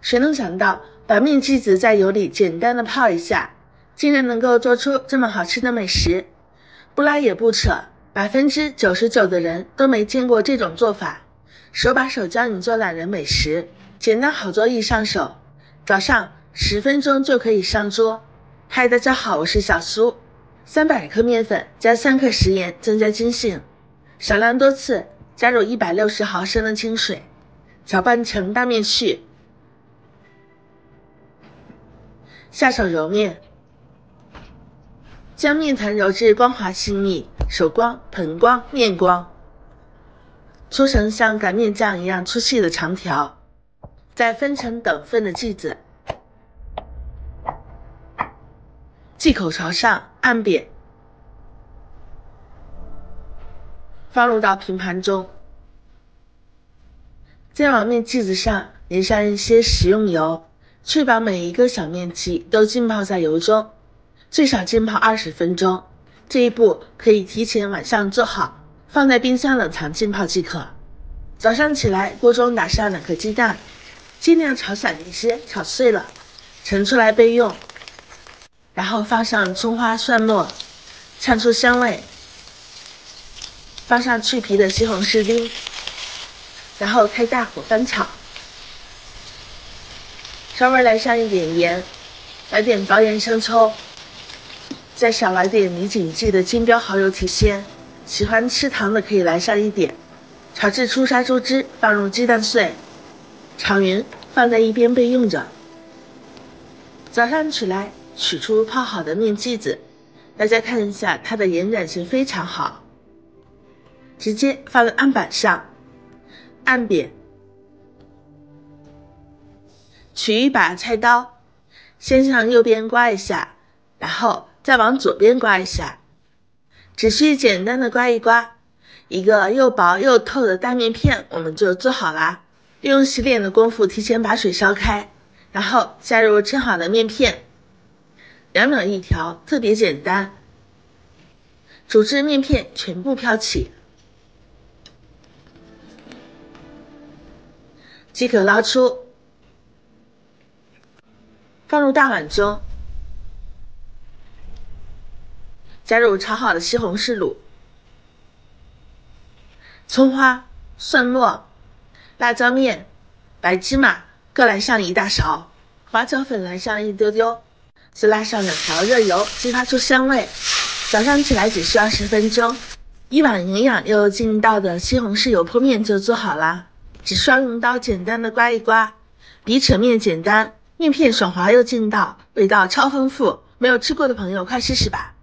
谁能想到把面剂子在油里简单的泡一下，竟然能够做出这么好吃的美食？不拉也不扯，99%的人都没见过这种做法。手把手教你做懒人美食，简单好做易上手，早上10分钟就可以上桌。嗨，大家好，我是小苏。300克面粉加3克食盐增加筋性，少量多次，加入160毫升的清水，搅拌成大面絮。下手揉面，将面团揉至光滑细密，手光、盆光、面光，搓成像擀面酱一样粗细的长条，再分成等份的剂子，剂口朝上按扁，放入到平盘中，再往面剂子上淋上一些食用油，确保每一个小面剂都浸泡在油中，最少浸泡20分钟。这一步可以提前晚上做好，放在冰箱冷藏浸泡即可。早上起来，锅中打上2颗鸡蛋，尽量炒散一些，炒碎了，盛出来备用。然后放上葱花、蒜末，炝出香味，放上去皮的西红柿丁，然后开大火翻炒，稍微来上一点盐，来点薄盐生抽，再少来点李锦记的金标蚝油提鲜，喜欢吃糖的可以来上一点。炒至出杀猪汁，放入鸡蛋碎，炒匀，放在一边备用着。早上起来，取出泡好的面剂子，大家看一下，它的延展性非常好，直接放在案板上，按扁。取一把菜刀，先向右边刮一下，然后再往左边刮一下，只需简单的刮一刮，一个又薄又透的大面片我们就做好啦。利用洗脸的功夫提前把水烧开，然后加入称好的面片，2秒一条，特别简单。煮至面片全部飘起，即可捞出，放入大碗中，加入炒好的西红柿卤、葱花、蒜末、辣椒面、白芝麻各来上1大勺，花椒粉来上一丢丢，再拉上2条热油，激发出香味。早上起来只需20分钟，一碗营养又劲道的西红柿油泼面就做好啦。只需要用刀简单的刮一刮，比扯面简单，面片爽滑又劲道，味道超丰富。没有吃过的朋友快试试吧。